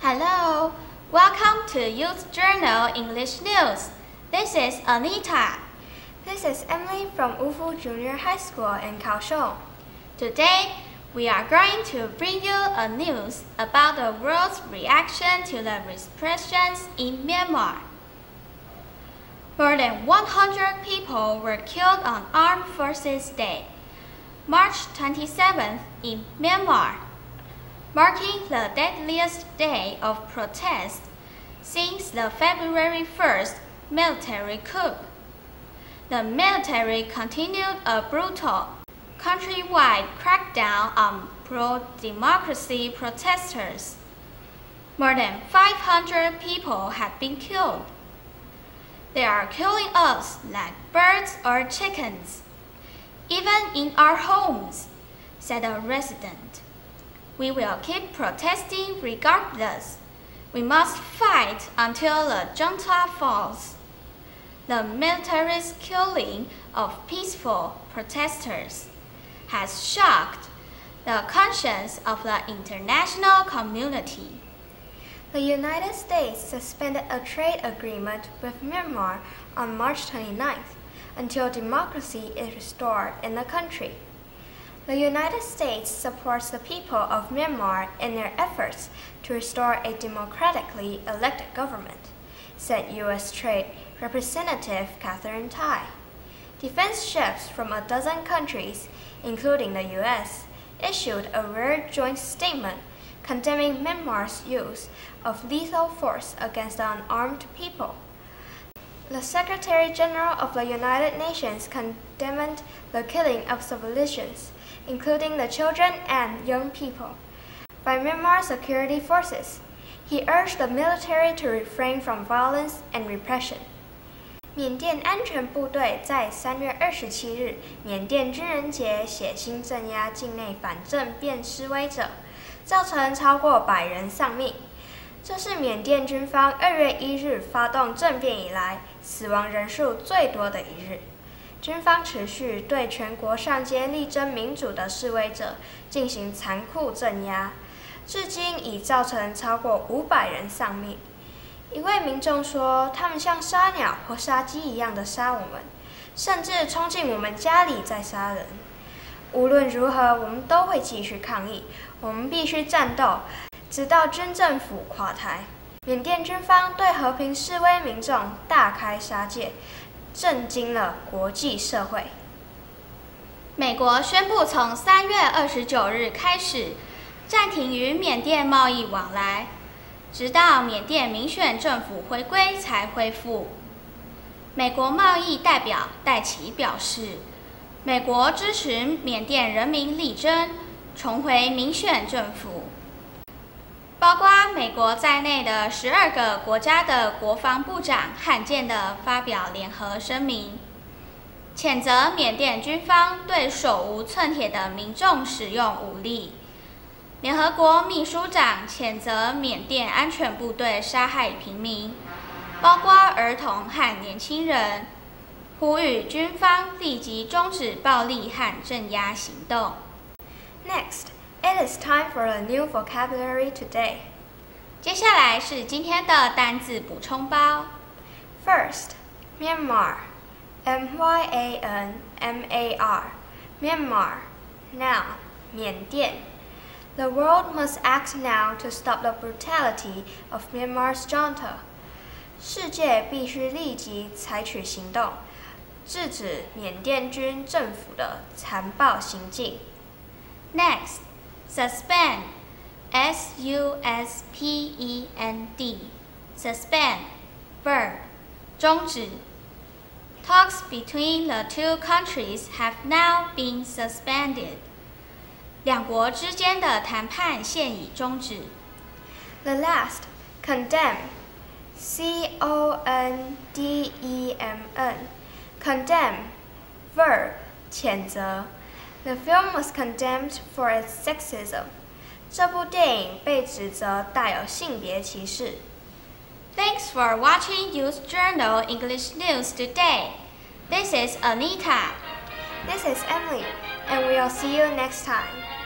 Hello, welcome to Youth Journal English News. This is Anita. This is Emily from Wufu Junior High School in Kaohsiung. Today, we are going to bring you a news about the world's reaction to the repressions in Myanmar. More than 100 people were killed on Armed Forces Day, March 27th in Myanmar, marking the deadliest day of protest since the February 1st military coup. The military continued a brutal, countrywide crackdown on pro-democracy protesters. More than 500 people have been killed. They are killing us like birds or chickens, even in our homes, said a resident. We will keep protesting regardless. We must fight until the junta falls. The military's killing of peaceful protesters has shocked the conscience of the international community. The United States suspended a trade agreement with Myanmar on March 29th until democracy is restored in the country. The United States supports the people of Myanmar in their efforts to restore a democratically elected government, said U.S. Trade Representative Katherine Tai. Defense ships from a dozen countries, including the U.S., issued a rare joint statement condemning Myanmar's use of lethal force against the unarmed people. The Secretary General of the United Nations condemned the killing of civilians, including the children and young people, by Myanmar security forces. He urged the military to refrain from violence and repression. 缅甸安全部队在3月27日缅甸军人节血腥镇压境内反政变示威者，造成超过100人丧命。这是缅甸军方2月1日发动政变以来死亡人数最多的一日。军方持续对全国上街力争民主的示威者进行残酷镇压，至今已造成超过500人丧命。一位民众说，他们像杀鸟或杀鸡一样的杀我们，甚至冲进我们家里再杀人。无论如何，我们都会继续抗议，我们必须战斗，直到军政府垮台。缅甸军方对和平示威民众大开杀戒，震惊了国际社会。 美国宣布从3月29日开始暂停与缅甸贸易往来，直到缅甸民选政府回归才恢复。美国贸易代表戴奇表示，美国支持缅甸人民力争重回民选政府。包括美国在内的12个国家的国防部长罕见地发表联合声明，谴责缅甸军方对手无寸铁的民众使用武力。联合国秘书长谴责缅甸安全部队杀害平民，包括儿童和年轻人，呼吁军方立即终止暴力和镇压行动。 Next, it is time for a new vocabulary today. 接下来是今天的单字补充包。 First, Myanmar, M-Y-A-N-M-A-R, Myanmar, noun, 缅甸。The world must act now to stop the brutality of Myanmar's junta. 世界必须立即采取行动，制止缅甸军政府的残暴行径。 Next, suspend, S-U-S-P-E-N-D, suspend, verb, 终止。Talks between the two countries have now been suspended. 两国之间的谈判现已终止。 The last, condemn, C-O-N-D-E-M-N, condemn, verb, 谴责。The film was condemned for its sexism. 这部电影被指责带有性别歧视。 Thanks for watching Youth Journal English News today. This is Anita. This is Emily, and we'll see you next time.